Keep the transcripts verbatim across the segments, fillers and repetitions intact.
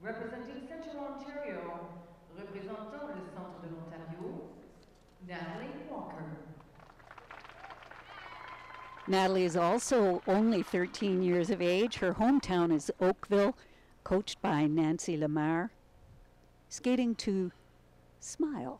Representing Central Ontario, représentant le centre de l'Ontario, Natalie Walker. Natalie is also only thirteen years of age. Her hometown is Oakville, coached by Nancy Lamar. Skating to Smile.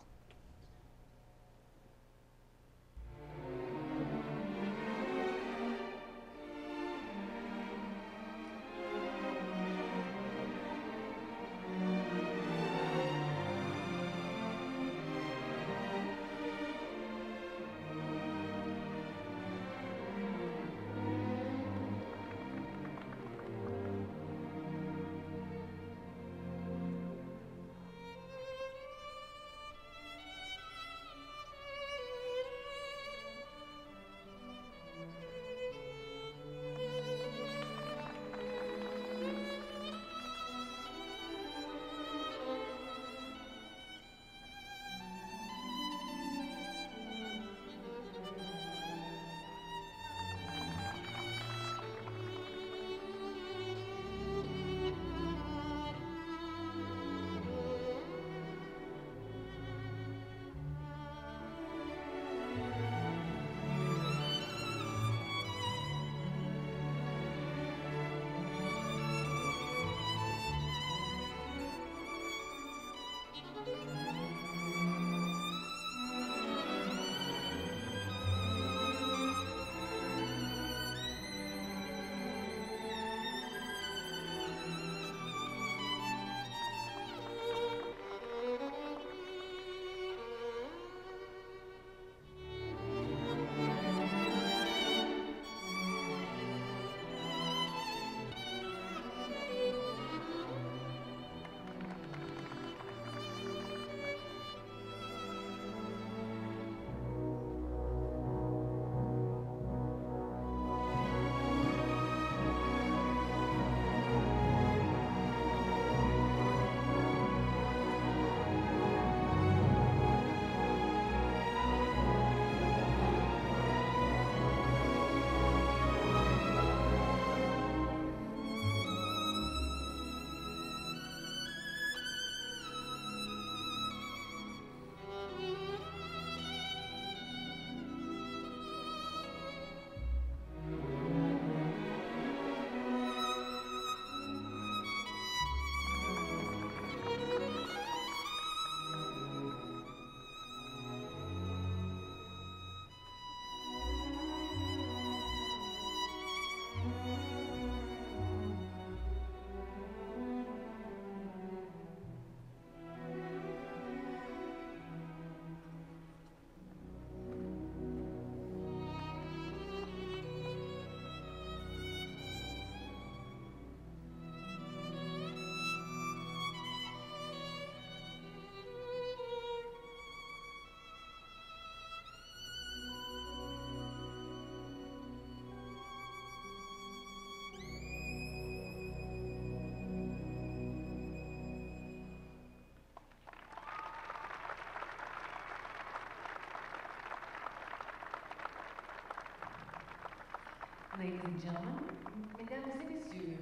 Ladies and gentlemen, mesdames et messieurs,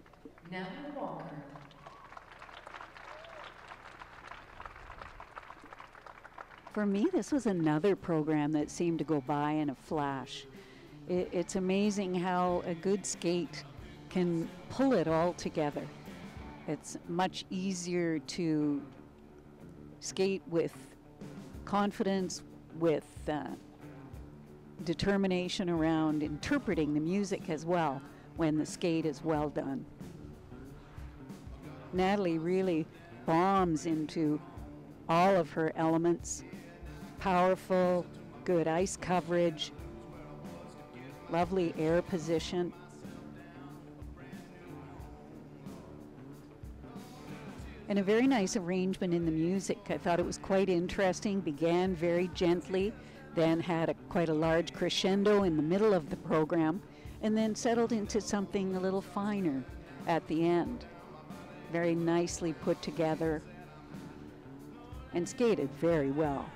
Natalie Walker. For me, this was another program that seemed to go by in a flash. It, it's amazing how a good skate can pull it all together. It's much easier to skate with confidence, with uh, determination around interpreting the music as well when the skate is well done. Natalie really bombs into all of her elements. Powerful, good ice coverage, lovely air position. And a very nice arrangement in the music. I thought it was quite interesting. Began very gently, then had a, quite a large crescendo in the middle of the program, and then settled into something a little finer at the end. Very nicely put together and skated very well.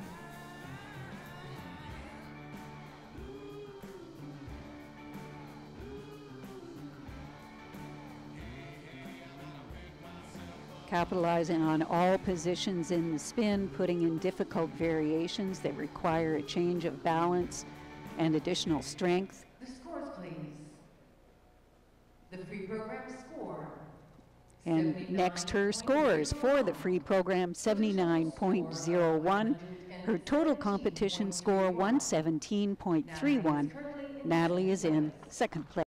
capitalizing on all positions in the spin, putting in difficult variations that require a change of balance and additional strength. The scores, please. The free program score. And next, her scores for the free program, seventy-nine point zero one. Her total competition score, one seventeen point three one. Natalie is in second place.